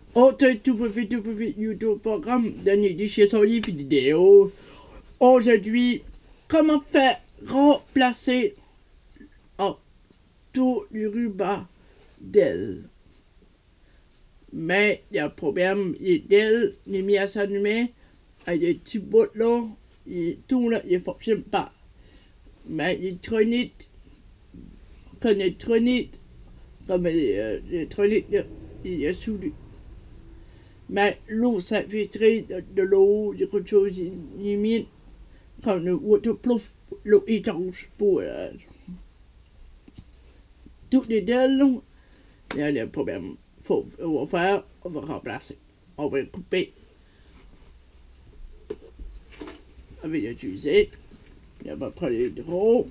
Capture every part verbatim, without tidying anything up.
Autre tout petit, tout petit YouTube programme dernier chez son livre vidéo. Aujourd'hui, comment faire remplacer oh, tout le ruban d'elle. Mais il y a un problème, d'elle, il est mis à s'allumer, avec des petits bouts là, tout là, il ne fonctionne pas. Mais il est trop vite, quand il est trop vite, comme il est trop vite, il est sous lui. Mais l'eau, ça filtrer de, de l'eau, de quelque chose, il est mis comme le waterproof, l'eau étanche pour euh, toutes les dalles. Il y a des problèmes. Faut, on va faire, on va remplacer. On va le couper. On va l'utiliser. On va prendre les gros.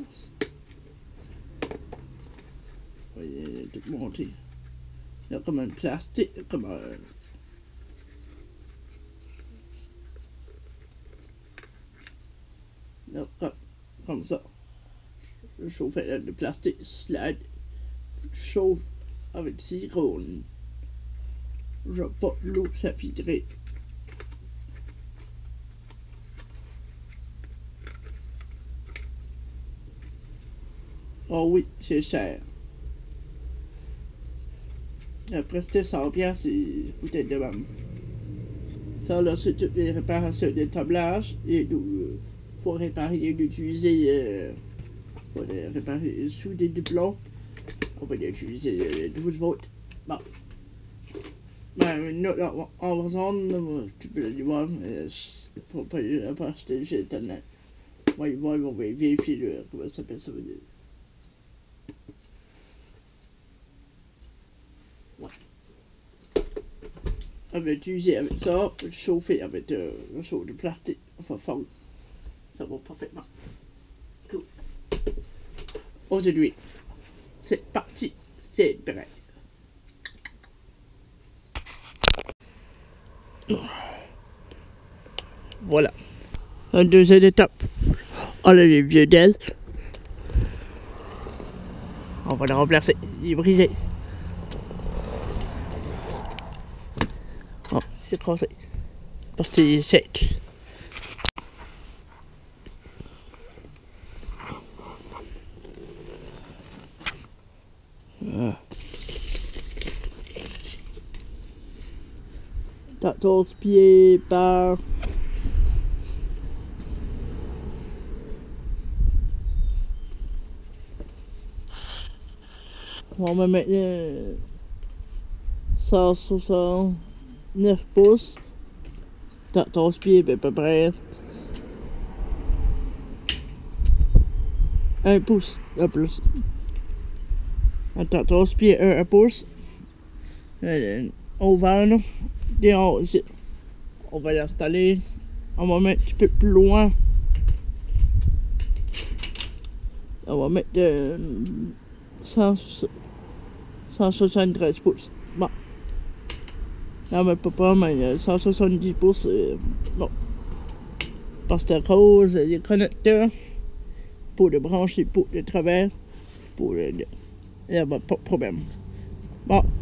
On va tout monter. Il y a comme un plastique, comme un. Là, comme, comme ça. Je chauffe le plastique slide. Je chauffe avec du silicone. Je porte l'eau, ça filtrer. Oh oui, c'est cher. Après, c'était cent piastres, c'est peut-être de même. Ça, là, c'est toutes les réparations des tablages. Et il euh, faut réparer et l'utiliser. Euh, faut réparer sous des diplômes. On va l'utiliser euh, douze volts. Bon. Ben, non, non, en faisant, tu peux le voir, mais il faut pas acheter chez Internet. Moi, ils vont, ils vont vérifier le, comment ça s'appelle ça veut dire. Ouais. On va utiliser avec ça, chauffer avec euh, un chaud de plastique, enfin fond. Ça va parfaitement. Cool. Aujourd'hui, c'est parti, c'est prêt. Voilà. La deuxième étape. On a les vieux d'elle. On va le remplacer. Il est brisé. Oh, il est écrasé. Parce qu'il est sec. Ah. quatorze pieds par on va mettre euh, cent soixante-neuf pouces, quatorze pieds à peu près, un pouce de plus, quatorze pieds, un pouce, euh, au vent là, et on, on va l'installer, on va mettre un petit peu plus loin, on va mettre euh, cent soixante-treize pouces. Bon. Là, on peut pas, mais cent soixante-dix pouces, euh, bon. Parce que à cause des connecteurs, pour le brancher, pour le travers, pour le. Il n'y a pas de problème. Bon,